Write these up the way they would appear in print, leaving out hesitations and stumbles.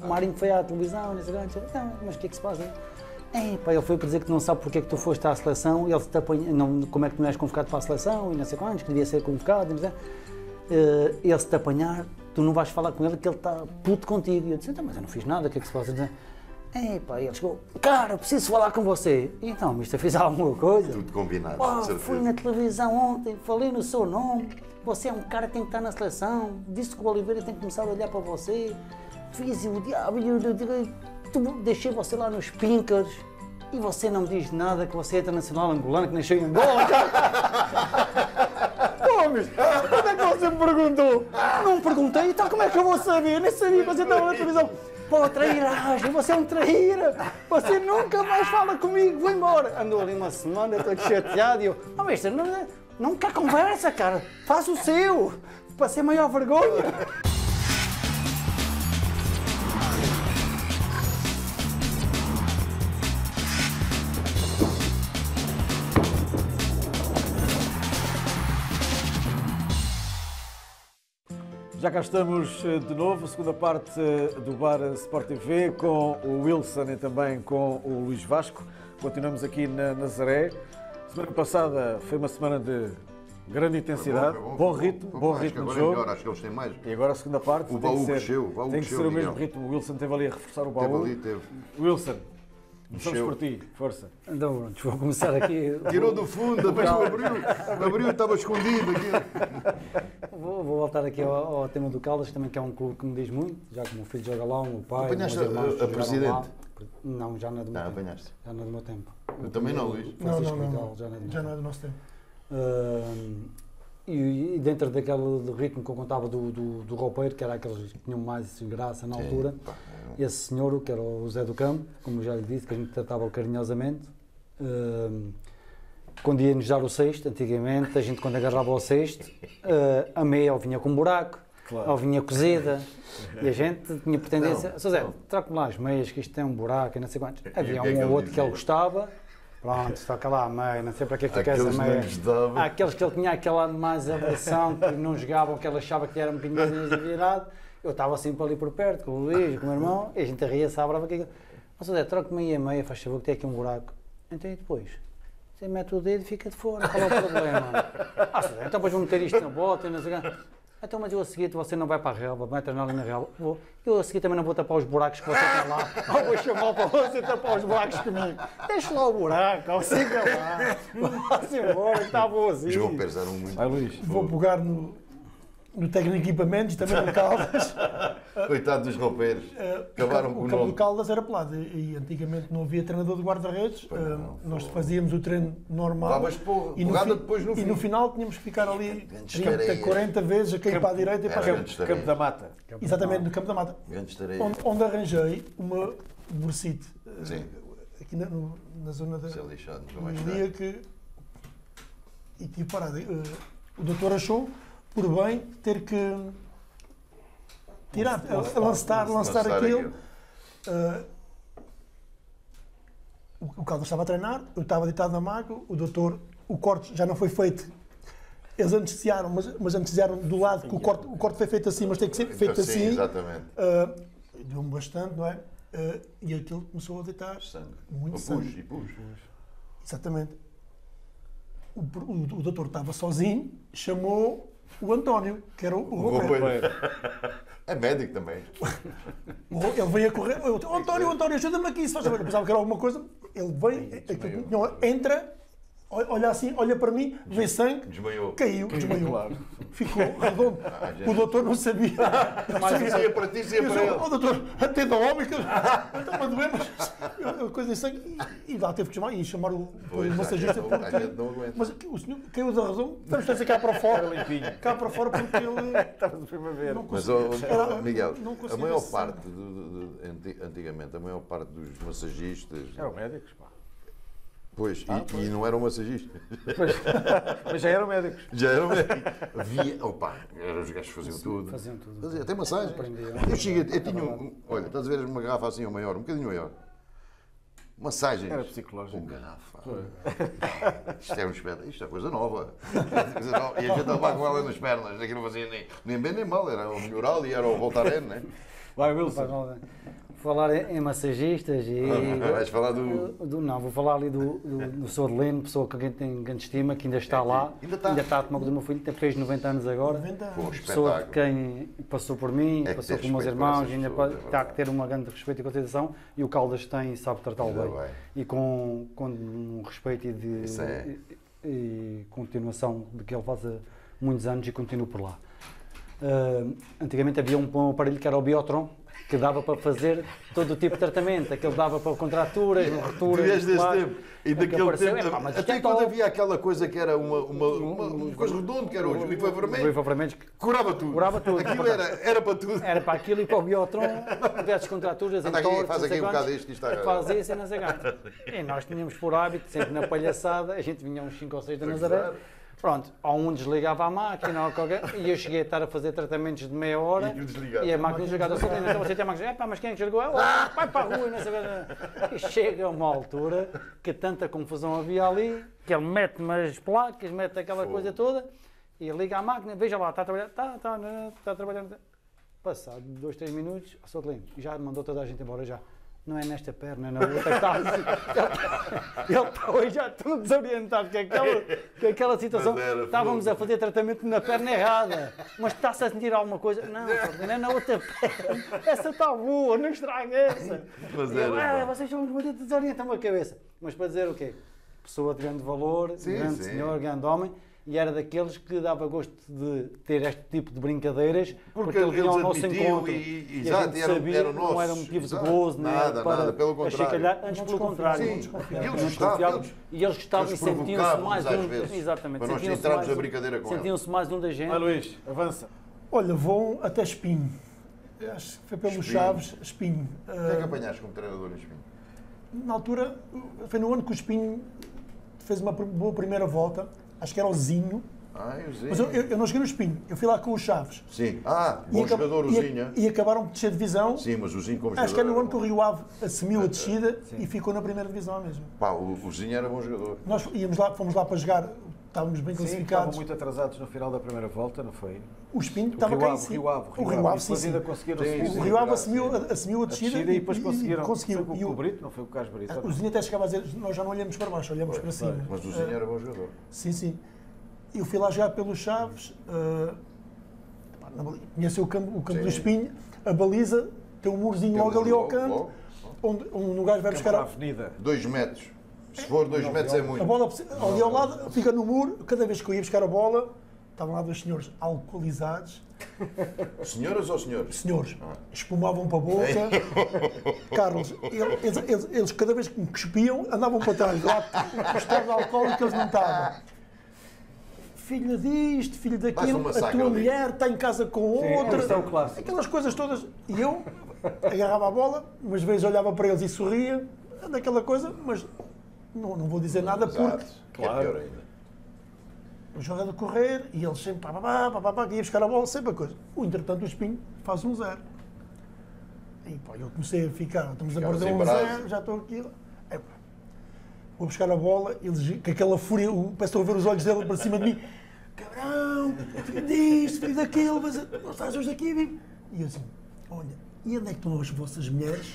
O Marinho foi à televisão, não sei o que, mas o que é que se passa? Pá, ele foi para dizer que não sabe porque é que tu foste à seleção, ele te apanha, não, como é que tu não és convocado para a seleção, e não sei quantos, que devia ser convocado, ele se te apanhar, tu não vais falar com ele que ele está puto contigo. E eu disse, então, mas eu não fiz nada, o que é que se passa? Pá, e ele chegou, cara, preciso falar com você. E então, mister, fiz alguma coisa? Tudo combinado, pá, fui na televisão ontem, falei no seu nome, você é um cara que tem que estar na seleção, disse que o Oliveira tem que começar a olhar para você, fiz o diabo, deixei você lá nos Pinkers e você não me diz nada que você é internacional angolano, que nasceu em Angola. Pô, mister, quando é que você me perguntou? Não me perguntei, então como é que eu vou saber? Nem sabia que você estava na televisão. Pô, trairagem, você é um traíra, você nunca mais fala comigo, vou embora. Andou ali uma semana, todo chateado e eu, mister, não quer conversa, cara, faz o seu, para ser maior vergonha. Já cá estamos de novo, segunda parte do Bar Sport TV, com o Wilson e também com o Luís Vasco. Continuamos aqui na Nazaré. Semana passada foi uma semana de grande intensidade, bom ritmo de jogo. Acho que eles têm mais. E agora a segunda parte O baú cresceu, tem que ser o mesmo ritmo. O Wilson teve ali a reforçar o baú. Teve. Wilson, começamos por ti, força. Então, vou começar aqui. Tirou do fundo, depois abriu, estava escondido aqui. Vou voltar aqui ao tema do Caldas, que também que é um clube que me diz muito, já que o meu filho joga lá, o meu pai, Apanhaste os meus irmãos a jogaram presidente? lá. Não, já não é do meu tempo. Apanhaste. Já não é do meu tempo. Eu também não, Luís. Não. Já não é do nosso tempo. E dentro do ritmo que eu contava do roupeiro, que era aqueles que tinham mais graça na altura, esse senhor, que era o Zé do Campo, como já lhe disse, que a gente tratava carinhosamente, quando ia-nos dar o cesto, antigamente, a gente quando agarrava o cesto, a meia ou vinha com um buraco, ou vinha cozida, e a gente tinha pretendência, Sr. Zé, troca-me lá as meias, que isto tem um buraco e não sei quantos. Havia um ou outro que ele gostava, pronto, toca lá a meia, não sei para que fica essa meia. Há aqueles que ele tinha aquela mais aversão, que não jogavam, que ele achava que era um bocadinho mais virado. Eu estava sempre ali por perto, com o Luís, com o meu irmão, e a gente ria-se à brava. Sr. Zé, troca-me aí a meia, faz favor, que tem aqui um buraco. Então e depois? Você mete o dedo e fica de fora, qual é o problema? Zé, então depois vou meter isto na bota e não sei o quê. Então, mas eu a seguir você não vai para a relva, vai treinar ali na relva. Eu a seguir também não vou tapar os buracos que você tem lá. Ou vou chamar para você tapar os buracos comigo. Deixa lá o buraco, ou siga lá. Vá-se embora, que está boazinho. Os roupeiros eram muito. Vai, Luís. Vou pegar no técnico de equipamentos, também no Caldas. Coitado dos roupeiros. Acabaram com o campo nome. do Caldas era pelado e antigamente não havia treinador de guarda-redes. Nós fazíamos o treino normal. Davas porrada depois no fim. E no final tínhamos que ficar ali Grandes 30, tareias. 40 vezes a cair para a direita e para a Era esquerda. grandes Campo da Mata. Exatamente, no campo da mata. Grandes tareias. Onde arranjei uma bursite Sim. aqui na zona da. Isso é lixado, nunca mais Um será. dia que. E tive parado. O doutor achou por bem ter que tirar, lançar aquilo. O Caldas estava a treinar, eu estava deitado na maca, o doutor, o corte já não foi feito. Eles anestesiaram, mas anestesiaram do lado que o corte foi feito assim, mas tem que ser feito assim. Exatamente. Deu-me bastante, não é? E aquilo começou a deitar Sangue. muito Pus. sangue. Exatamente. O doutor estava sozinho, chamou o António, que era o roupeiro. É médico também. Ele veio a correr, eu, António, ajuda-me aqui, se faz favor. Eu pensava que era alguma coisa, ele veio, entra, olha assim, olha para mim, vê sangue, Desmaiou. caiu, desmaiou. Claro. Ficou redondo. O doutor não sabia. Mas dizia para ti, dizia para ele. Doutor, atenda ao homem, que está-me a doer, mas coisa de sangue. E lá teve que chamar o massagista. A gente não aguenta. Mas o senhor caiu da razão, vamos trazer cá para fora. Limpinho. Cá para fora porque ele Estava de primavera. não Mas, conseguia. Miguel, não a conseguia maior ver parte, antigamente, a maior parte dos massagistas, Eram médicos, pá. pois, e não eram massagistas, Mas já eram médicos. já eram médicos. Havia, opa, eram os gajos que faziam tudo. Faziam tudo. Fazia até massagem. Aprendiam. Eu tinha, olha, estás a ver uma garrafa assim ou maior, um bocadinho maior. Massagens. Era psicológico. Com garrafa. Isto é um espetáculo, isto é coisa nova. E a gente andava com ela nas pernas, aqui não fazia nem bem nem mal, era o melhoral e era o Voltaren, né? Vai, Não faz Wilson. mal, falar em massagistas e... Vais falar do... Não, vou falar ali do Sr. Adelino, pessoa com quem tenho grande estima, que ainda está lá. Ainda está a tomar conta do meu filho, fez 90 anos agora. 90 anos. Pô, Pessoa de espetáculo. quem passou por mim, É que passou ter pelos meus respeito por irmãos, essas ainda pessoas, é está a verdade. ter uma grande respeito e consideração, e o Caldas tem e sabe tratá-lo Ainda bem. bem. E com um respeito Isso é. e continuação de que ele faz há muitos anos e continua por lá. Antigamente havia um aparelho que era o Biotron, que dava para fazer todo o tipo de tratamento, aquele dava para contraturas, rupturas. Tu és desse tempo. E daquele apareceu, tempo. epá, mas Até isto quando é havia aquela coisa que era uma coisa redonda, que era o Rifa Vermelho. vermelho, Curava tudo. Curava tudo. Aquilo era para tudo. era para aquilo e para o Biotron, diversas contraturas, Anda aqui, entortos, faz não sei aqui um quantos, bocado isto, que isto está- faz isso e não sei quanto. E nós tínhamos por hábito, sempre na palhaçada, a gente vinha uns 5 ou 6 da Nazaré. Pronto, ou um desligava a máquina ou qualquer, e eu cheguei a estar a fazer tratamentos de meia hora E aquilo desligado. e a máquina desligada. Então você tem a máquina, mas quem é que desligou? Vai para a rua e não sei o quê. E chega uma altura que tanta confusão havia ali, que ele mete umas placas, mete aquela coisa toda e liga a máquina, veja lá, está a trabalhar, está a trabalhar. Passado 2, 3 minutos, o Sr. Adelino já mandou toda a gente embora já. Não é nesta perna, é na outra que está assim. Ele está hoje já tudo desorientado, que aquela situação, Mas era estávamos fogo. a fazer tratamento na perna errada, mas está-se a sentir alguma coisa? Não, não é na outra perna, essa está boa, não estraga essa. Mas E eu, era, pá. vocês são muito desorientam a cabeça. Mas para dizer o quê? Pessoa de grande valor, Sim, grande sim. senhor, grande homem, e era daqueles que dava gosto de ter este tipo de brincadeiras, porque ele vinha ao eles nosso admitiam encontro. e a exato, gente eram sabia que não nossos. era motivo de Exato. gozo, nem Nada, para nada, pelo contrário. achicalhar, antes Não pelo contrário. Sim, desconfiavam. e Não eles desconfiavam. gostavam. E eles gostavam e Eles sentiam-se provocavam-nos mais às um. vezes, Exatamente. para nós sentiam-se entrarmos mais na brincadeira com Sentiam-se mais um da gente. Vai, Luís, avança. Olha, vão até Espinho. Acho que foi pelo Espinho. Chaves, Espinho. O que é que apanhaste como treinador em Espinho? Na altura, foi no ano que o Espinho fez uma boa primeira volta. Acho que era o Zinho. Eu Zinho. Mas eu não joguei no Espinho. Eu fui lá com o Chaves. Sim. Bom acab- jogador o e- Zinho. E acabaram de descer de divisão. Sim, mas o Zinho como jogador. Acho que é no era ano que o bom. Rio Ave assumiu a descida e ficou na primeira divisão mesmo. Pá, o Zinho era bom jogador. Nós íamos lá, fomos lá para jogar, estávamos bem Sim, estavam classificados. muito atrasados no final da primeira volta, não foi? O Espinho O estava Rio cá em Ave, cima. o Rio Ave. O Rio Ave, E sim, depois sim. ainda conseguiram Sim, subir. sim. O Rio Ave verdade, assumiu a descida, E depois conseguiram. conseguiu. Foi E com o o, Brito, não foi com o Carlos Brito? o Zinho até chegava a dizer, nós já não olhamos para baixo, olhamos para cima. Mas o Zinho era bom jogador. Sim, sim. Eu fui lá jogar pelos Chaves, conheci o campo Sim. do Espinho, a baliza tem um murozinho Tem um logo ali muro ao canto, logo. onde um gajo vai Campo buscar da a Avenida. 2 metros. Se for 2 metros é muito. bola ali ao lado, fica no muro, cada vez que eu ia buscar a bola, estavam lá dois senhores alcoolizados, Senhoras ou senhores? senhores, espumavam para a boca. Carlos, eles cada vez que me cuspiam, andavam para trás, lá os estados alcoólicos eles não estavam. Filho disto, filho daquilo, um a massacre tua ali. mulher está em casa com outra. isso é o clássico. Aquelas coisas todas. E eu agarrava a bola, umas vezes olhava para eles e sorria, daquela coisa, mas não vou dizer nada porque Exato. Que é pior ainda. o jogador a correr e eles sempre que ia buscar a bola, sempre a coisa. Entretanto, o Espinho faz 1-0. E pá, eu comecei a ficar, estamos a Ficava perder sem 1-0, brasa. já estou aqui. É, pá, vou buscar a bola, eles, com aquela fúria, parece que estou a ver os olhos dele para cima de mim. Cabrão, filho disto, filho daquilo, mas não estás hoje aqui, vivo. E eu assim, olha, e onde é que estão as vossas mulheres?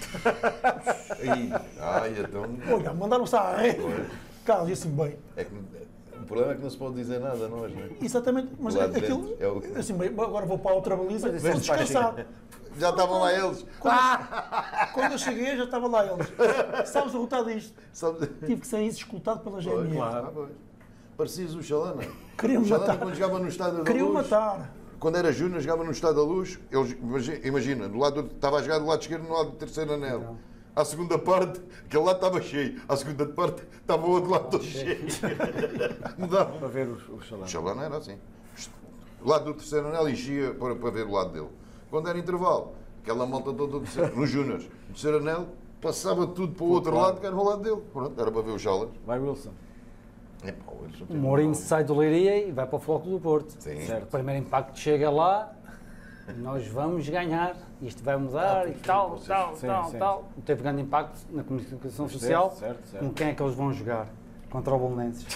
Então. Olha, mandaram-se à rede. Carlos, e assim, bem, É que, o problema é que não se pode dizer nada a nós, não é? exatamente, mas Lá de aquilo, dentro, é o- assim, bem, agora vou para a outra baliza, Mas vou isso é descansar. Já estavam lá eles. Quando eu cheguei, já estava lá eles. Sabes o resultado disto? Sabe? Tive que sair escultado pela GMR. Claro. Parecias o Chalana. Queriam O Chalana, matar. quando jogava no Estádio da Queriam Luz, matar. quando era júnior, jogava no Estádio da Luz, eles, imagina, estava a jogar do lado esquerdo, no lado do terceiro anel. À segunda parte, aquele lado estava cheio. À segunda parte, estava o outro lado todo cheio. Mudava. Para ver o Chalana. O Chalana era assim. O lado do terceiro anel enchia para ver o lado dele. Quando era intervalo, aquela malta toda do terceiro, nos júniores, o terceiro anel, passava tudo para o outro lado, que era o lado dele. Pronto, era para ver o Chalas. Vai, Wilson. O Mourinho sai do Leiria e vai para o Foco do Porto. Sim. O primeiro impacto chega lá, nós vamos ganhar, isto vai mudar e tal. Sim, sim. Teve grande impacto na comunicação social. Certo. Com quem é que eles vão jogar? Contra o Bolonenses.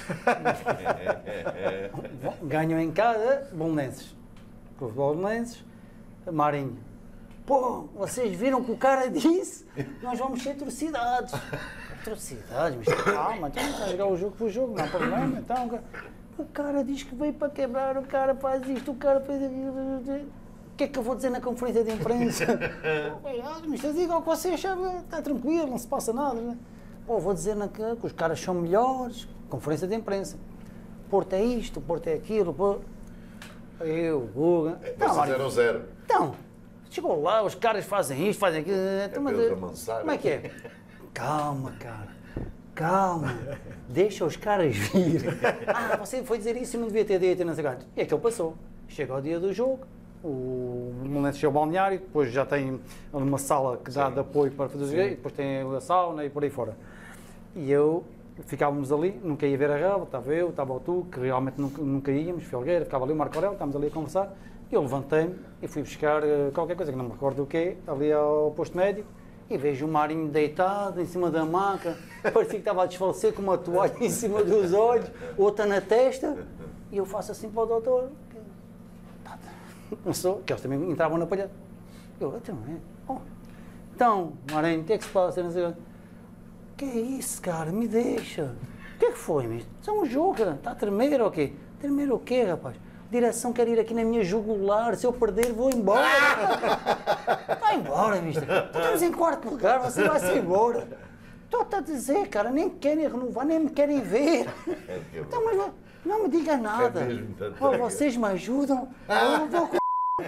Ganham em casa, Bolonenses. Com os Bolonenses, Marinho. Pô, vocês viram que o cara disse? Nós vamos ser atrocidades. Atrocidades, mas calma, então não está a jogar o jogo por jogo, não há problema. Então, o cara diz que veio para quebrar, o cara faz isto, o cara faz aquilo. O que é que eu vou dizer na conferência de imprensa? Mas diga o que vocês acham, está tranquilo, não se passa nada. Né? Pô, vou dizer que os caras são melhores, conferência de imprensa. Porto é isto, Porto é aquilo. Pô. Eu, Guga. Passa 0-0. Então, chegou lá, os caras fazem isto, fazem aquilo. Então, como é que é? Calma, cara. Calma. Deixa os caras vir. Ah, você foi dizer isso e não devia ter dito, não sei o quê. E aquilo passou. Chega ao dia do jogo. O Molenenses chega ao balneário, depois já tem uma sala que dá de apoio para fazer os jogos, depois tem a sauna e por aí fora. E eu, ficávamos ali, nunca ia ver a relva, estava eu, estava o tu, que realmente nunca íamos, Felgueira, ficava ali o Marco Aurélio, estávamos ali a conversar, e eu levantei-me e fui buscar qualquer coisa, que não me recordo o quê, ali ao posto médico, e vejo o Marinho deitado em cima da maca, parecia que estava a desfalecer com uma toalha em cima dos olhos, outra na testa, e eu faço assim para o doutor, começou, que eles também entravam na palhada. Eu, então, Marinho, o que é que se passa? Não sei o que é isso, cara? Me deixa. O que é que foi, mister? Isso é um jogo, cara. Está a tremer ou quê? Tremer o quê, rapaz? A direção quer ir aqui na minha jugular. Se eu perder, vou embora. Vai embora, mister. Estamos em quarto lugar, você vai-se embora. Estou-te a dizer, cara, nem querem renovar, nem me querem ver. Então, mas não me diga nada. Oh, vocês me ajudam. Eu vou com...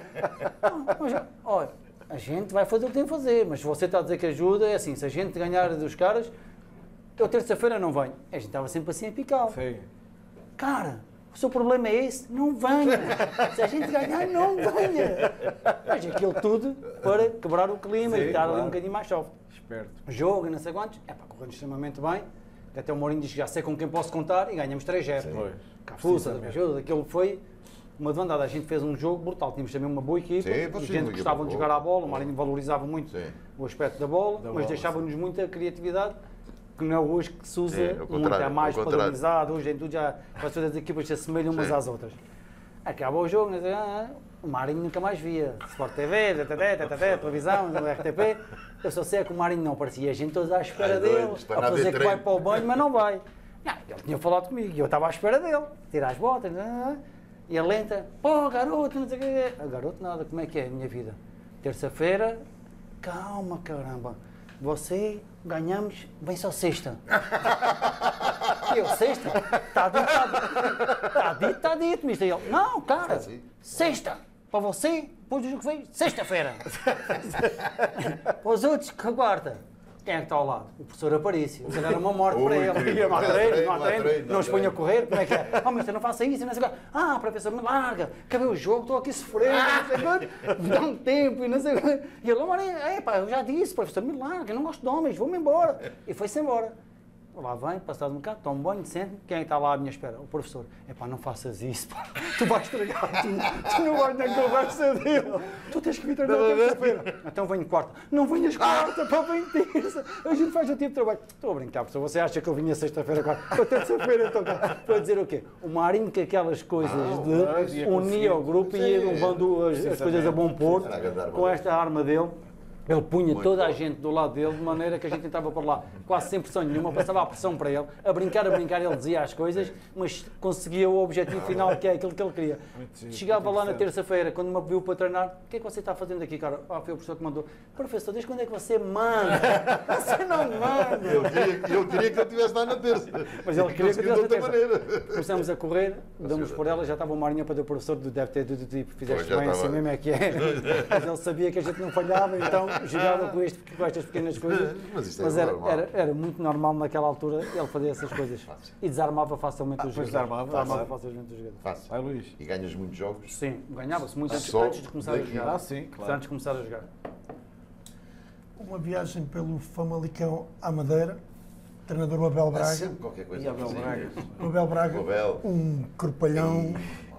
Olha, a gente vai fazer o que tem que fazer, mas se você está a dizer que ajuda, é assim, se a gente ganhar dos caras, eu terça-feira não venho. A gente estava sempre assim a picar. Cara, o seu problema é esse? Não venha. Se a gente ganhar, não venha. Mas aquilo tudo para quebrar o clima e dar ali um bocadinho mais soft. Esperto. Jogo e não sei quantos, correndo extremamente bem. Até o Mourinho diz que já sei com quem posso contar e ganhamos 3-0. Cafuça, ajuda, aquilo foi uma demandada. A gente fez um jogo brutal, tínhamos também uma boa equipa, a gente gostava de jogar à bola, o Marinho valorizava muito o aspecto da bola, mas deixava-nos muita criatividade, que não é hoje que se usa muito, é mais padronizado, hoje em tudo já as equipas se assemelham umas às outras. Acaba o jogo, o Marinho nunca mais via, Sport TV, televisão, RTP, eu só sei que o Marinho não aparecia, a gente todos à espera dele, a fazer que vai para o banho, mas não vai. Não, ele tinha falado comigo e eu estava à espera dele, tirar as botas, e a lenta, pô, garoto, não sei o quê. Garoto nada, como é que é a minha vida? Terça-feira, calma, caramba, você, ganhamos, vem só sexta. E eu, sexta? Está dito, está dito, mister. E ele, não, cara, sexta, para você, depois do jogo que vem, sexta-feira. Para os outros, que quarta. Quem é que está ao lado? O professor Aparício. Isso era uma morte para ele. Não há treino, não se põe a correr, como é que é? Oh, mister, não faça isso, não sei o quê. Ah, professor, me larga, acabei o jogo, estou aqui a sofrer, não sei o quê. Dá um tempo e não sei o quê. E ele, eu já disse, professor, me larga, eu não gosto de homens, vou-me embora. E foi-se embora. Lá vem, passado um bocado, toma um banho, sente-me. Quem é que está lá à minha espera? O professor. Não faças isso, pá. Tu vais estragar tudo. Tu não vais na conversa dele. Tu tens que vir treinar terça-feira. Então venho quarta. Não venhas quarta, pá, vem terça. A gente faz o tipo de trabalho. Estou a brincar, professor. Você acha que eu vinha sexta-feira, quarta? Para terça-feira, então, para dizer o quê? O Marinho, que aquelas coisas de unir o grupo e ir levando as coisas a bom porto, com esta arma dele. Ele punha toda a gente do lado dele, de maneira que a gente entrava por lá, quase sem pressão nenhuma, passava a pressão para ele, a brincar, ele dizia as coisas, mas conseguia o objetivo final, que é aquilo que ele queria. Chegava lá na terça-feira, quando me viu para treinar, o que é que você está fazendo aqui, cara? Foi o professor que mandou. Professor, desde quando é que você manda? Você não manda. Eu queria que eu estivesse lá na terça. Mas ele queria que eu estivesse na terça. Começamos a correr, damos por ela, já estava o Marinho para o professor, deve ter do tipo, fizeste bem assim mesmo, é que é. Mas ele sabia que a gente não falhava, então jogava com estas pequenas coisas, mas era muito normal naquela altura ele fazer essas coisas e desarmava facilmente os jogadores. Desarmava facilmente os jogadores. Vai, Luís. E ganhas muitos jogos? Sim, ganhava-se muito antes de começar a jogar. Sim, claro. Antes de começar a jogar. Uma viagem pelo Famalicão à Madeira, treinador o Abel Braga. Sempre qualquer coisa. O Abel Braga, um corpalhão.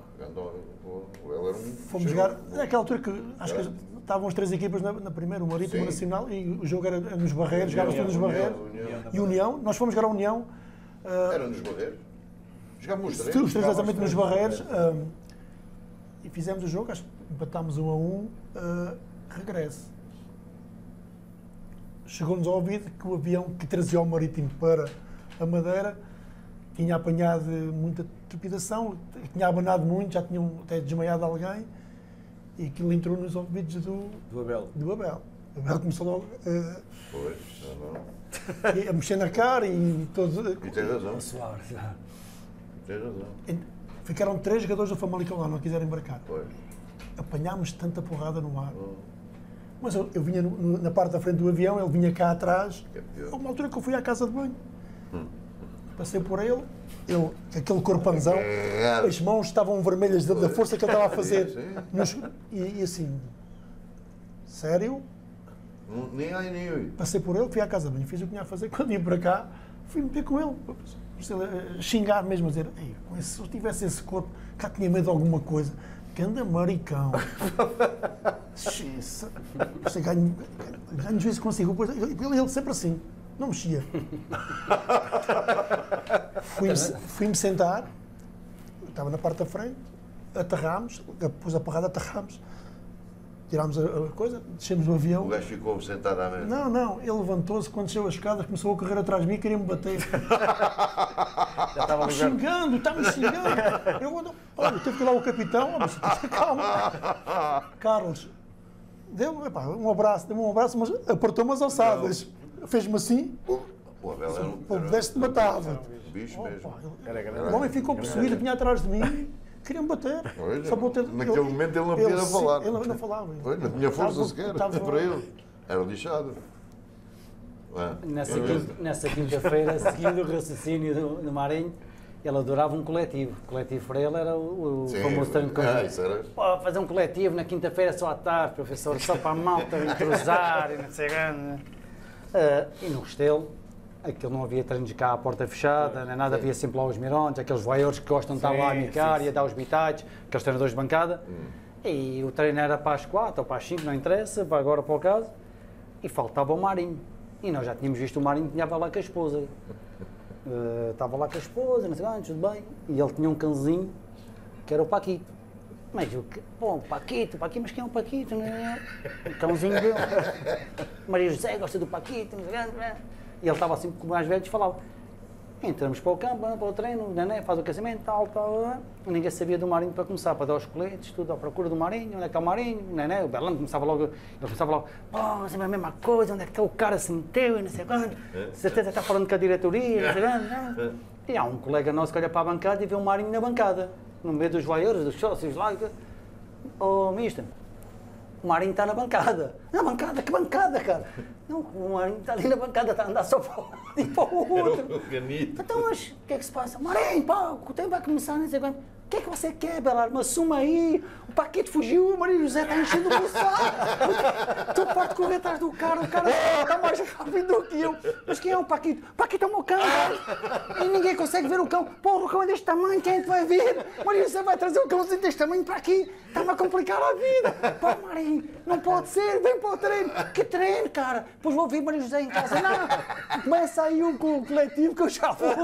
O Abel era Fomos jogar, naquela altura que acho que estavam as três equipas na primeira, o Marítimo, o Nacional, e o jogo era nos Barreiros, jogava-se tudo nos Barreiros. E União, nós fomos jogar a União. Era nos Barreiros? Jogávamos os três exatamente nos Barreiros. E fizemos o jogo, acho que empatámos 1-1. regresse. Chegou-nos ao ouvido que o avião que trazia o Marítimo para a Madeira tinha apanhado muita trepidação, tinha abanado muito, já tinham até desmaiado alguém, e aquilo entrou nos ouvidos do Abel. O Abel começou logo Pois, a mexer na cara e todo. E tem razão. Tem razão. Ficaram 3 jogadores do Famalicão lá, não quiseram embarcar. Pois. Apanhámos tanta porrada no ar. Mas eu vinha na parte da frente do avião, ele vinha cá atrás. Houve uma altura que eu fui à casa de banho. Passei por ele, aquele corpanzão, as mãos estavam vermelhas da força que ele estava a fazer. E assim, sério? Nem ai, nem eu. Passei por ele, fui à casa de banho, fiz o que tinha a fazer. Quando vim para cá, fui meter com ele. Xingar mesmo, a dizer, se eu tivesse esse corpo, cá tinha medo de alguma coisa. Que anda maricão. Ganho juízo consigo. Ele sempre assim, não mexia. Fui-me sentar, estava na parte da frente, aterrámos, pus a porrada, aterrámos, tirámos a coisa, descemos do avião. O gajo ficou sentado à mesa. Não, ele levantou-se, quando desceu as escadas, começou a correr atrás de mim e queria-me bater. Já estava xingando, está-me xingando. Olha, teve que ir lá o capitão, calma. Carlos, deu-me um abraço, mas apertou-me as alçadas. Fez-me assim, O Abel era um... pudeste matava. Bicho mesmo. O homem ficou possuído, vinha atrás de mim, queria-me bater. Naquele momento ele não podia falar. Ele não falava. Não tinha força sequer para ele. Era lixado. Nessa quinta-feira, seguindo o raciocínio do Marinho, ele adorava um coletivo. O coletivo para ele era o famoso treino de conjunto. Pô, fazer um coletivo na quinta-feira só à tarde, professor, só para a malta entrosar e não sei o quê. E no Restelo, aquilo não havia treinos cá à porta fechada, nem nada, havia sempre lá os mirontes, aqueles voyeurs que gostam de estar lá a micar e a dar os bitates, aqueles treinadores de bancada. E o treino era para as 4 ou para as 5, não interessa, vai agora para o caso. E faltava o Marinho. E nós já tínhamos visto o Marinho que estava lá com a esposa. Estava lá com a esposa, não sei quanto, tudo bem. E ele tinha um cãozinho que era o Paquito. Mas o Paquito, mas quem é o Paquito? Não é? O cãozinho dele. Maria José gosta do Paquito, não sei quanto. E ele estava assim com mais velhos, falava. Entramos para o campo, para o treino, o Nené faz o aquecimento, tal. Ninguém sabia do Marinho para começar, para dar os coletes, tudo à procura do Marinho, onde é que está o Marinho, o Nené, o Belão começava logo, pô, sempre a mesma coisa, onde é que o cara se meteu e não sei quando, certeza está falando com a diretoria, não sei quando. E há um colega nosso que olha para a bancada e vê o Marinho na bancada, no meio dos voyeurs, dos sócios lá, mister, o Marinho está na bancada. Na bancada? Que bancada, cara? Não, o Marinho está ali na bancada, está a andar só para um lado e para o outro. Então, mas o que é que se passa? Marinho, pá, o tempo vai começar, não sei quando. O que é que você quer, Belardo? Assuma aí. O Paquito fugiu, o Maria José está enchendo o saco. Tu pode correr atrás do cara, o cara está mais rápido do que eu. Mas quem é o Paquito? O Paquito é o meu cão, cara. E ninguém consegue ver o cão. Porra, o cão é deste tamanho, quem é que vai ver? O Maria José vai trazer o cãozinho deste tamanho para aqui. Está-me a complicar a vida. Pô, Marinho, não pode ser, vem para o treino. Que treino, cara? Depois vou ver Maria José em casa. Não, começa aí um coletivo que eu já vou.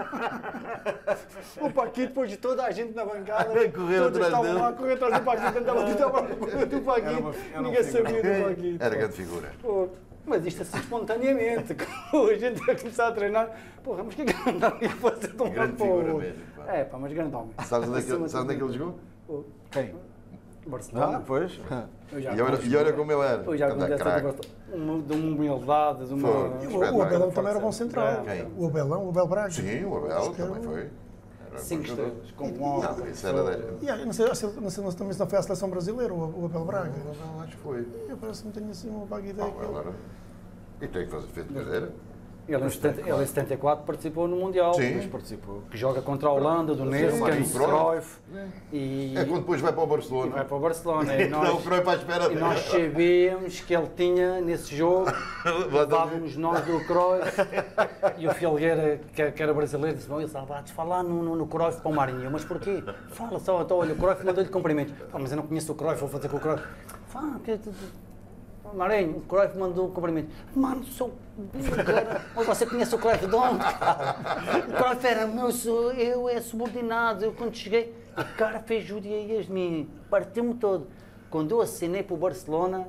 O Paquito, depois de toda a gente na bancada, todos estavam lá a correr atrás do Paquito, tentava do Paquito, ninguém sabia do Paquito. Era grande figura. Pô, mas isto assim espontaneamente, a gente ia começar a treinar, porra, mas que grande homem ia fazer de um lado para o outro. Mesmo, é pá, mas grande homem. Sabes onde é que ele jogou? Quem? Barcelona. Pois. E olha como ele era. Eu já acontece de uma humildade, de uma... O Abelão também era bom central. Quem? O Abel Braga. Sim, o Abel também foi. 5 estrelas, com bom... Isso era Não sei também se não foi à seleção brasileira, o Abel Braga. Acho que foi. Eu parece que não tenho assim uma vaga ideia. E tem que fazer feito de carreira. Ele em 74 participou no Mundial. Sim. Participou. Que joga contra a Holanda, do Neeskens, Cruyff. É quando depois vai para o Barcelona. Vai para o Barcelona. Não, o Cruyff à espera e nós sabíamos que ele tinha, nesse jogo, levávamos nós do Cruyff. E o Filgueira, que era brasileiro, disse: ele estava a falar no Cruyff para o Marinho. Mas porquê? Fala só, então, olha, o Cruyff mandou-lhe cumprimentos. Mas eu não conheço o Cruyff, vou fazer com o Cruyff. Fala, Marinho, o Cruyff mandou um cumprimento. Mano, sou cara. Mas você conhece o Cruyff de onde, cara? O Cruyff era meu, eu é subordinado. Eu quando cheguei, o cara fez judiarias de mim, partiu-me todo. Quando eu assinei para o Barcelona,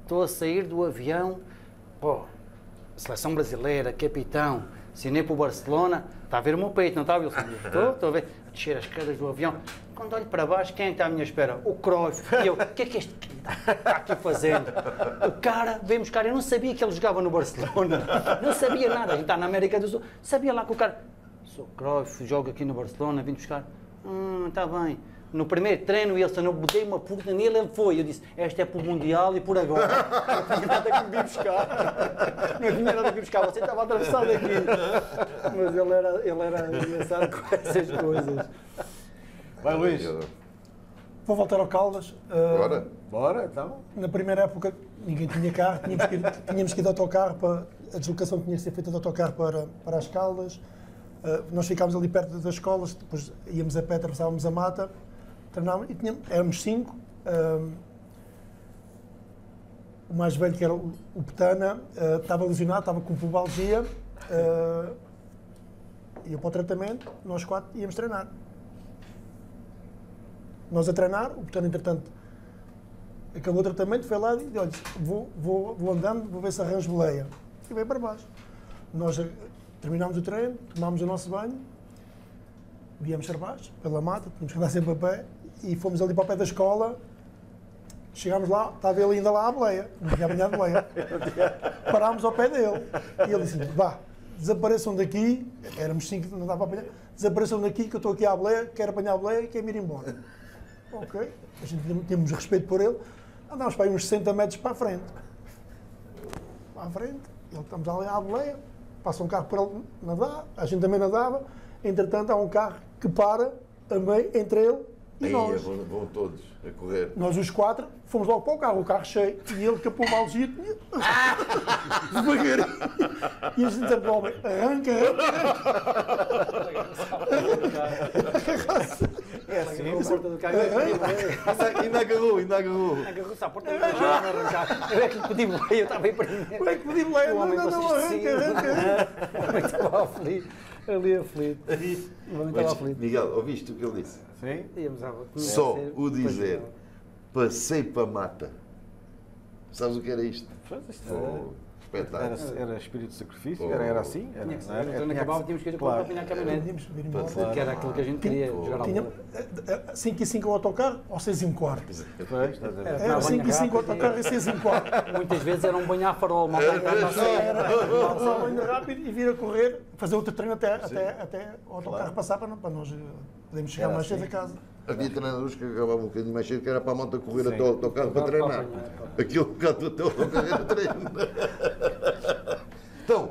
estou a sair do avião, pô, seleção brasileira, capitão, assinei para o Barcelona, está a ver o meu peito, não está, Wilson? Estou a ver, a descer as escadas do avião. Quando olho para baixo, quem é que está à minha espera? O Cruyff. E eu, o que é que este está aqui fazendo? O cara veio buscar, eu não sabia que ele jogava no Barcelona, não sabia nada, a gente está na América do Sul, sabia lá que o cara, sou Cruyff, jogo aqui no Barcelona, vim buscar, está bem. No primeiro treino, eu botei uma puta nele, ele foi. Eu disse, esta é para o Mundial e por agora. Não tinha nada que me vir buscar. Não tinha nada que me buscar, você estava atravessado aqui. Mas ele era engraçado com essas coisas. Vai, Luís. Vou voltar ao Caldas. Bora? Bora, então. Na primeira época, ninguém tinha carro, tínhamos que ir de autocarro, a deslocação tinha que ser feita de autocarro para as Caldas. Nós ficámos ali perto das escolas, depois íamos a pé, atravessávamos a mata. Treinámos, e éramos 5, o mais velho, que era o Petana, estava lesionado, estava com pubalgia, ia para o tratamento, nós 4 íamos treinar. Nós a treinar, o Petana, entretanto, acabou o tratamento, foi lá e disse, olha, vou andando, vou ver se arranjo boleia. E veio para baixo. Nós terminámos o treino, tomámos o nosso banho, viemos para baixo, pela mata, tínhamos que andar sempre a pé, e fomos ali para o pé da escola, chegámos lá, estava ele ainda lá à boleia, não tinha apanhado boleia. Parámos ao pé dele, e ele disse, vá, desapareçam daqui, éramos 5, não dava para apanhar, desapareçam daqui que eu estou aqui à boleia, quero apanhar a boleia e quero ir embora. Ok, a gente tínhamos respeito por ele, andámos para aí uns 60 metros para a frente. Para a frente, estamos ali à boleia, passa um carro por ele nadar, a gente também nadava, entretanto há um carro que para também entre ele e nós. Vão todos a correr. Nós os 4 fomos logo para o carro cheio, e ele capou uma algia devagarinho. E a gente disse ao homem, arranca. É assim, a porta do carro. Ainda agarrou. Agarrou-se à porta do carro, arrancar. Eu é que lhe pedi boleia, eu estava aí para mim. Eu é que pedi boleia, não, arranca. O homem estava aflito, ali aflito. O homem estava aflito. Miguel, ouviste o que ele disse? Sim. Só o dizer, passei para a mata. Sabes o que era isto? Espetáculo. Era espírito de sacrifício? Era assim? Tinha que ser. Quando acabava, tínhamos que ir para apanhar a caminhonete. Tínhamos que ir embora. Que era aquilo que a gente queria, jogar ao bola. 5 e 5 o autocarro ou 6 e um quarto? Era 5 e 5 o autocarro e 6 e um quarto. Muitas vezes era um banho à farol, mal Era só banho rápido e vir a correr, fazer outro treino até o autocarro passar para nós podermos chegar mais cedo a casa. Havia treinadores que acabavam um bocadinho mais cedo, que era para a moto correr até o autocarro para treinar. Aquilo que até o autocarro era treino. Então,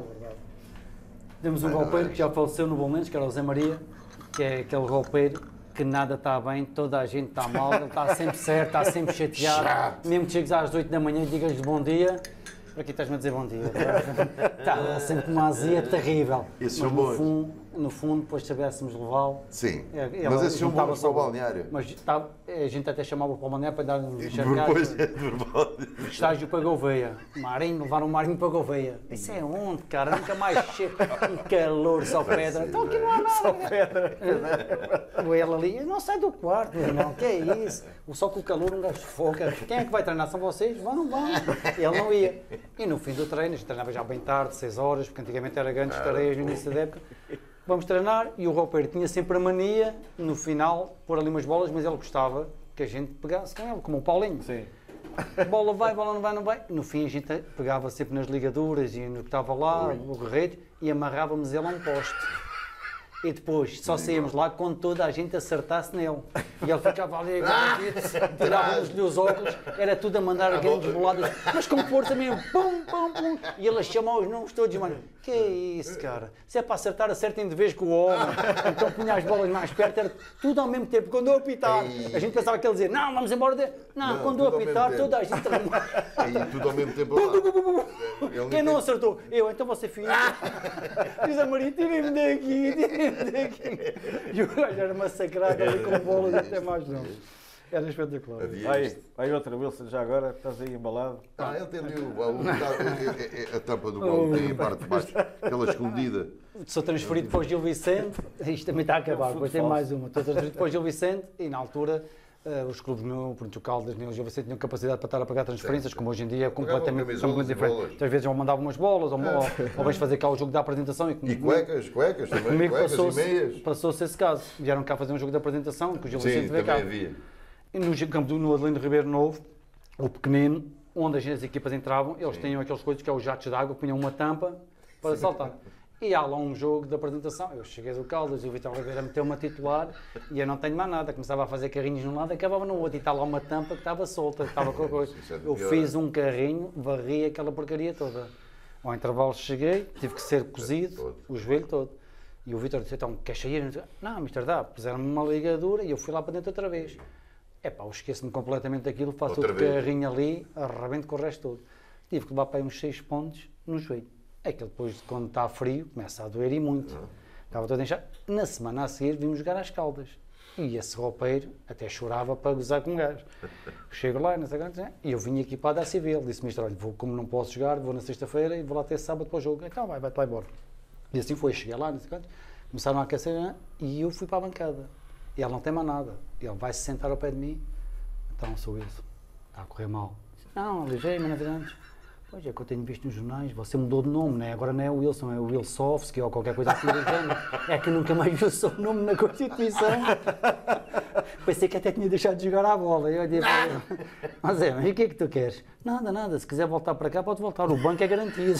temos um golpeiro que já faleceu no Bolonenses, que era o Zé Maria, que é aquele golpeiro que nada está bem, toda a gente está mal, ele está sempre certo, está sempre chateado. Mesmo que chegues às 8 da manhã e digas-lhe bom dia, para aqui estás-me a dizer bom dia. Está sempre uma azia terrível. Esses são bons. No fundo, depois soubéssemos levá-lo. Sim, mas esses são bons para o balneário. Mas a gente até chamava para o balneário para dar um Depois é verbal. Estágio para Gouveia. Marinho, levar um Marinho para Gouveia. Isso é onde, cara? Nunca mais chega. Um calor, só pedra. Então aqui não há nada. Só pedra. Ou ele ali, eu não sai do quarto, não, que é isso? Só com o calor um gajo foca. Quem é que vai treinar? São vocês? Vão. Ele não ia. E no fim do treino, a gente treinava já bem tarde, 6 horas, porque antigamente era grandes tareias no início da época. Vamos treinar e o roupeiro tinha sempre a mania, no final, pôr ali umas bolas, mas ele gostava que a gente pegasse com ele, como o Paulinho. Sim. Bola vai, bola não vai. No fim a gente pegava sempre nas ligaduras e no que estava lá, o guerreiro, e amarrávamos ele a um poste. E depois só saíamos lá quando toda a gente acertasse nele. E ele ficava ali, tirávamos-lhe os óculos, era tudo a mandar grandes boladas, mas com força mesmo, pum, pum, pum. E ele a chamar os nomes todos, mano, que é isso, cara? Se é para acertar, acertem de vez com o homem. Então punha as bolas mais perto, era tudo ao mesmo tempo. Quando eu apitar, a gente pensava que ele dizia, não, vamos embora. Não, quando eu apitar, toda a gente tudo ao mesmo tempo. Quem não acertou? Eu, então você fica. Diz a Maria, tirem-me daqui. E o gajo era massacrado ali com bolas até mais não. Era espetacular. Aí outra, Wilson, já agora, estás aí embalado. Ele tem ali a tampa do gol, tem a parte de baixo, aquela escondida. Sou transferido para o Gil Vicente, isto também está a acabar, depois tem mais uma. Estou transferido para o Gil Vicente e na altura os clubes, por exemplo, o Caldas, nem o Gil Vicente tinham capacidade para estar a pagar transferências, como hoje em dia é completamente camisolas e diferente. bolas. Muitas vezes eu mandava umas bolas, ou vais fazer cá o jogo da apresentação. E cuecas também, Comigo cuecas e meias. passou-se esse caso. Vieram cá fazer um jogo de apresentação, que o Gil Sim, Vicente veio também cá. havia. E no campo no Adelino Ribeiro Novo, o pequenino, onde as equipas entravam, eles tinham aqueles coisas que é os jatos de água, punham uma tampa para saltar. E há lá um jogo de apresentação. Eu cheguei do Caldas e o Vitor Oliveira meteu uma titular e eu não tenho mais nada. Começava a fazer carrinhos num lado, acabava no outro. E está lá uma tampa que estava solta, que estava com a coisa. Eu fiz um carrinho, varri aquela porcaria toda. Ao intervalo cheguei, tive que ser cozido, o joelho todo. E o Vitor disse, então, quer sair? Não, Mr. Dá, puseram-me uma ligadura e eu fui lá para dentro outra vez. Epá, eu esqueço-me completamente daquilo, faço o carrinho ali, arrebento com o resto todo. Tive que levar para aí uns 6 pontos no joelho. É que depois, quando está frio, começa a doer e muito. Estava todo inchado. Na semana a seguir, vimos jogar às Caldas. E esse roupeiro até chorava para gozar com o gajo. Chego lá, não sei quanto, e eu vim aqui para a dar civil. Disse-me, olha, como não posso jogar, vou na sexta-feira e vou lá até sábado para o jogo. Então vai-te lá embora. E assim foi, cheguei lá, não sei quanto, começaram a aquecer e eu fui para a bancada. E ele não tem mais nada. Ele vai se sentar ao pé de mim. Então, sou Wilson. Está a correr mal. Não, ligeiro, mas não antes. Pois é que eu tenho visto nos jornais, você mudou de nome, né? Agora não é o Wilson, é o Wilsovski ou qualquer coisa assim do género. É que nunca mais viu o seu nome na Constituição. Pensei que até tinha deixado de jogar à bola. Eu olhei para ele. Mas e o que é que tu queres? Nada. Se quiser voltar para cá, pode voltar. O banco é garantido.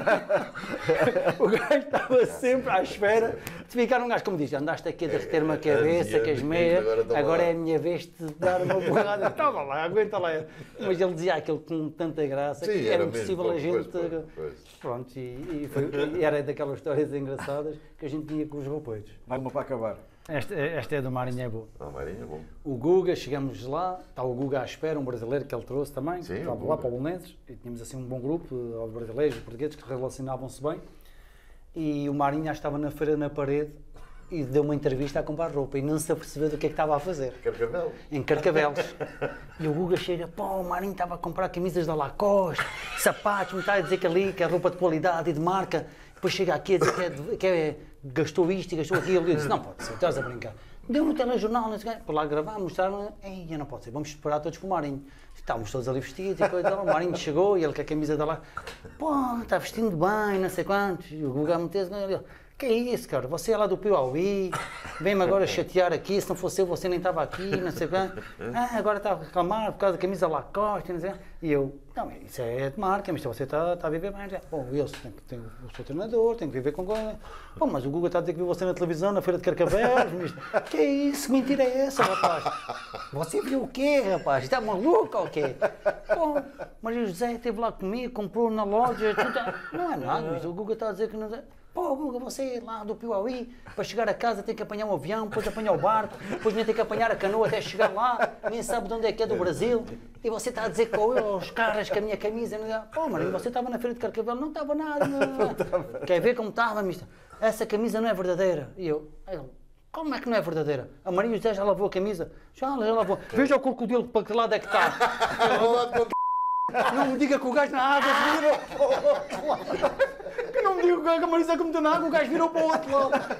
O gajo estava sempre à espera de ficar um gajo, como diz, andaste aqui a derreter-me a cabeça, que as meias, agora é a minha vez de dar uma porrada. Estava lá, aguenta lá. Mas ele dizia aquilo com tanta graça que era impossível a gente... Pronto, e era daquelas histórias engraçadas que a gente tinha com os roupeiros. Vai uma para acabar. Esta é do Marinho, é boa. Marinho é bom. O Guga, chegamos lá, está o Guga à espera, um brasileiro que ele trouxe também, Sim, estava lá para o Bolonenses, e tínhamos assim um bom grupo, aos brasileiros e portugueses que relacionavam-se bem, e o Marinho já estava na feira na parede e deu uma entrevista a comprar roupa e não se apercebeu do que é que estava a fazer. Carcavelos. Em Carcavelos. E o Guga chega, pô, o Marinho estava a comprar camisas da Lacoste, sapatos, me está a dizer que ali, que é roupa de qualidade e de marca, depois chega aqui a dizer que gastou isto e gastou aquilo. Eu disse, não pode ser, estás a brincar. Deu no telejornal, não sei o quê. Por lá gravar, mostraram, ei, não pode ser, vamos esperar todos para o Marinho. Estávamos todos ali vestidos e coisa, o Marinho chegou e ele com a camisa da lá, pô, está vestindo bem, não sei quantos. E o Guga meteu-se, que é isso, cara? Você é lá do Piauí, vem-me agora chatear aqui, se não fosse eu, você nem estava aqui, não sei o quê. Agora está a reclamar por causa da camisa Lacoste, não sei o quê. E eu, não, isso é de marca, mas você está a viver bem. Bom, eu sou treinador, tenho que viver com coisa. Bom, mas o Guga está a dizer que viu você na televisão, na feira de Carcavelos. Que é isso? Que mentira é essa, rapaz? Você viu o quê, rapaz? Está maluco ou o quê? Bom, Maria José esteve lá comigo, comprou na loja. Não é nada, mas o Guga está a dizer que não... Pô, Guga, você é lá do Piauí, para chegar a casa tem que apanhar um avião, depois apanhar o barco, depois nem tem que apanhar a canoa até chegar lá, nem sabe de onde é que é do Brasil, e você está a dizer que os caras com a minha camisa, pô, Marinho, você estava na feira de Carcavelos, não estava nada, não. Quer ver como estava, mister? Essa camisa não é verdadeira. E eu, como é que não é verdadeira? A Maria José já lavou a camisa? Já lavou. Veja o crocodilo para que lado é que está. Não me diga que o gajo na água virou. Que não me diga que a Maria José que meteu na água, o gajo virou para o outro lado.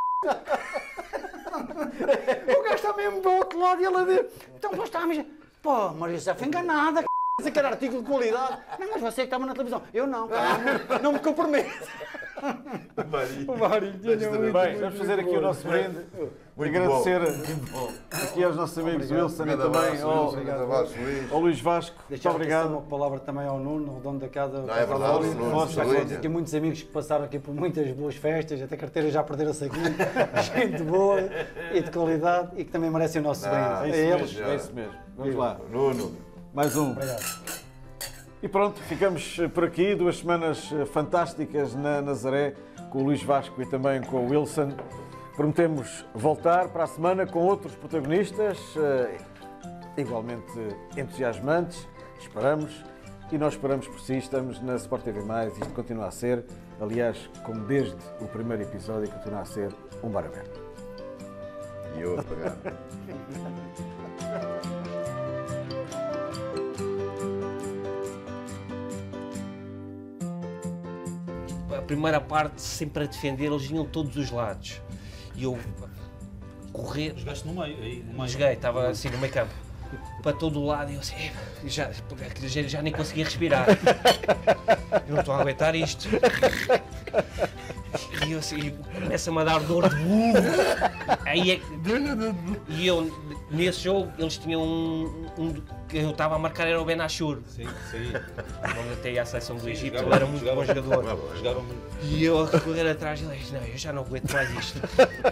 O gajo está mesmo para o outro lado e ela vê. Então, pois está, mas. Pô, Maria José foi enganada, dizer que era artigo de qualidade. Não, mas você que estava na televisão. Eu não, não me comprometo. O Marinho. Bem, vamos fazer aqui o nosso brinde. Agradecer aqui aos nossos amigos Wilson e também ao Luís Vasco. Muito obrigado. Uma palavra também ao Nuno, redondo da casa. Não, é verdade, Nuno. Aqui muitos amigos que passaram aqui por muitas boas festas, até carteiras já perderam-se aqui. Gente boa e de qualidade e que também merecem o nosso brinde. É isso mesmo. Vamos lá. Nuno. Mais um. Obrigado. E pronto, ficamos por aqui, 2 semanas fantásticas na Nazaré, com o Luís Vasco e também com o Wilson. Prometemos voltar para a semana com outros protagonistas, igualmente entusiasmantes, esperamos, e nós esperamos por si, estamos na Sport TV+, isto continua a ser, aliás, como desde o primeiro episódio, continua a ser um bar aberto. E eu a pagar. A primeira parte sempre a defender, eles vinham de todos os lados. E eu, correr. Jogaste no meio, aí, no meio. Joguei, estava assim no meio campo. Para todo o lado, e eu assim, já nem conseguia respirar. Eu não estou a aguentar isto. E eu assim, começa-me a dar dor de burro. Aí é, e eu, nesse jogo, eles tinham que eu estava a marcar, era o Benachur. Sim. Onde até ia à seleção do Egito, Jogava ele era muito bom muito. jogador. Jogaram muito. E eu a correr atrás dele, não, eu já não aguento mais isto.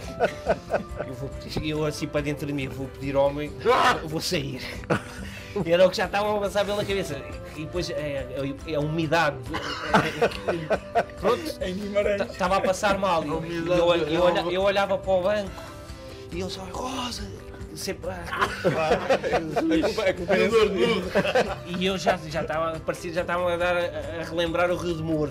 Eu assim para dentro de mim, vou pedir homem, eu vou sair. Era o que já estava a passar pela cabeça. E depois a umidade. Pronto, estava a passar mal. E eu olhava para o banco e ele só, Rosa, sempre. E eu já estava, parecia já estava a relembrar o Rio de Muro.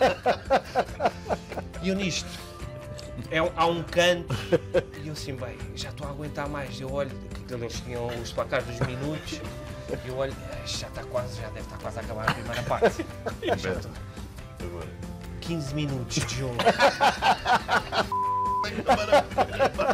E eu nisto, há um canto, e eu assim, bem, já estou a aguentar mais. Eu olho, eles tinham os placares dos minutos, e eu olho, já deve estar quase a acabar a primeira parte. 15 minutos de jogo.